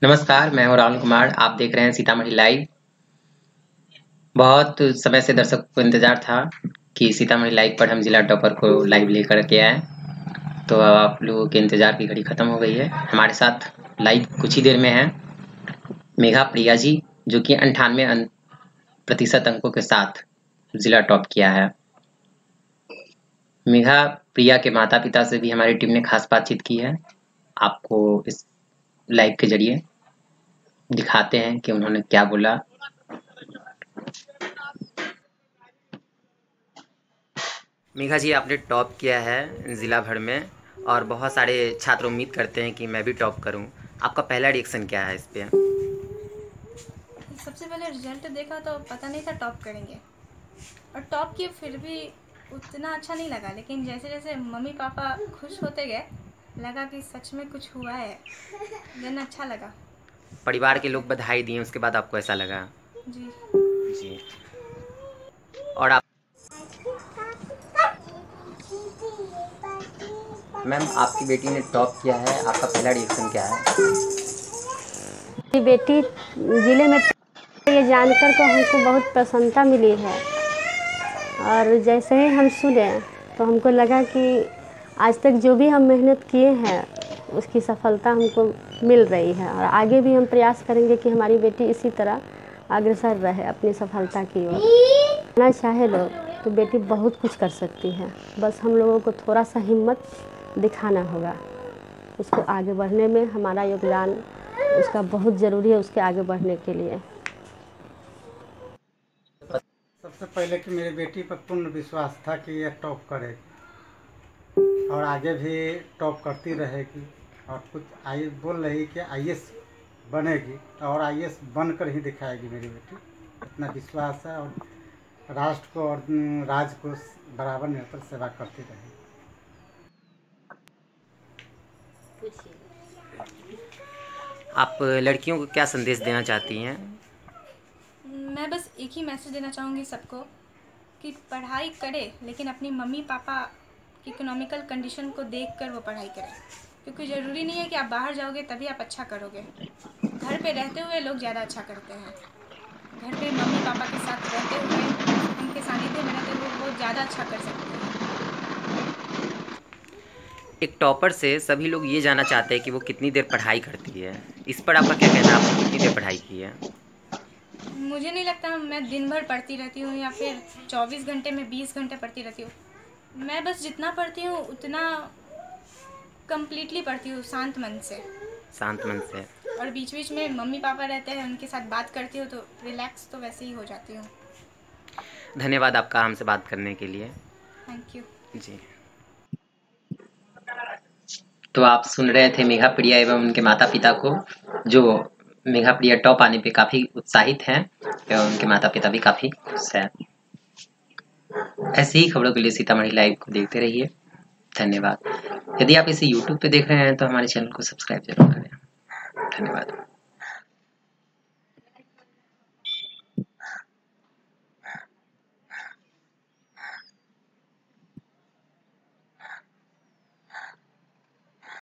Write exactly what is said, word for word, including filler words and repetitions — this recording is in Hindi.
नमस्कार, मैं हूँ राहुल कुमार। आप देख रहे हैं सीतामढ़ी लाइव। बहुत समय से दर्शकों को इंतज़ार था कि सीतामढ़ी लाइव पर हम जिला टॉपर को लाइव लेकर के आएँ। तो अब आप लोगों के इंतज़ार की घड़ी खत्म हो गई है। हमारे साथ लाइव कुछ ही देर में हैं मेघा प्रिया जी, जो कि अंठानवे अं प्रतिशत अंकों के साथ जिला टॉप किया है। मेघा प्रिया के माता-पिता से भी हमारी टीम ने खास बातचीत की है। आपको इस लाइव के ज़रिए दिखाते हैं कि उन्होंने क्या बोला। मेघा जी, आपने टॉप किया है ज़िला भर में और बहुत सारे छात्र उम्मीद करते हैं कि मैं भी टॉप करूं। आपका पहला रिएक्शन क्या है इस पे? सबसे पहले रिजल्ट देखा तो पता नहीं था टॉप करेंगे और टॉप किए, फिर भी उतना अच्छा नहीं लगा। लेकिन जैसे जैसे मम्मी पापा खुश होते गए, लगा कि सच में कुछ हुआ है, देन अच्छा लगा। परिवार के लोग बधाई दिए, उसके बाद आपको ऐसा लगा? जी जी। और आप मैम, आपकी बेटी ने टॉप किया है, आपका पहला रिएक्शन क्या है? मेरी बेटी ज़िले में ये जानकर को हमको बहुत प्रसन्नता मिली है और जैसे ही हम सुने तो हमको लगा कि आज तक जो भी हम मेहनत किए हैं उसकी सफलता हमको मिल रही है और आगे भी हम प्रयास करेंगे कि हमारी बेटी इसी तरह अग्रसर रहे अपनी सफलता की ओर। ना चाहे लोग तो बेटी बहुत कुछ कर सकती है, बस हम लोगों को थोड़ा सा हिम्मत दिखाना होगा। उसको आगे बढ़ने में हमारा योगदान उसका बहुत ज़रूरी है, उसके आगे बढ़ने के लिए। सबसे पहले कि मेरी बेटी पर पूर्ण विश्वास था कि यह टॉप करेगी और आगे भी टॉप करती रहेगी और कुछ आई बोल रही कि आईएएस बनेगी और आईएएस बनकर ही दिखाएगी मेरी बेटी। इतना विश्वास है और राष्ट्र को और राज्य को बराबर निरंतर सेवा करती रहेगी। आप लड़कियों को क्या संदेश देना चाहती हैं? मैं बस एक ही मैसेज देना चाहूँगी सबको कि पढ़ाई करे, लेकिन अपनी मम्मी पापा की इकोनॉमिकल कंडीशन को देखकर वो पढ़ाई करें, क्योंकि ज़रूरी नहीं है कि आप बाहर जाओगे तभी आप अच्छा करोगे। घर पे रहते हुए लोग ज़्यादा अच्छा करते हैं। घर पे मम्मी पापा के साथ रहते हुए, उनके सानिध्य में रहते हुए वो ज़्यादा अच्छा कर सकते हैं। एक टॉपर से सभी लोग ये जानना चाहते हैं कि वो कितनी देर पढ़ाई करती है। इस पर आपका क्या कहना है? आपने कितनी देर पढ़ाई की है? मुझे नहीं लगता मैं दिन भर पढ़ती रहती हूँ या फिर चौबीस घंटे में बीस घंटे पढ़ती रहती हूँ। मैं बस जितना पढ़ती हूँ उतना कंप्लीटली पढ़ती हूँ, शांत मन से। शांत मन से। और बीच बीच में मम्मी पापा रहते हैं, उनके साथ बात करती हूँ तो रिलैक्स तो वैसे ही हो जाती हूँ। धन्यवाद आपका हमसे बात करने के लिए। थैंक यू जी। तो आप सुन रहे थे मेघा प्रिया एवं उनके माता पिता को, जो मेघा प्रिया टॉप आने पे काफ़ी उत्साहित हैं एवं उनके माता पिता भी काफ़ी खुश हैं। ऐसी ही खबरों के लिए सीतामढ़ी लाइव को देखते रहिए। धन्यवाद। यदि आप इसे यूट्यूब पे देख रहे हैं तो हमारे चैनल को सब्सक्राइब जरूर करें। धन्यवाद।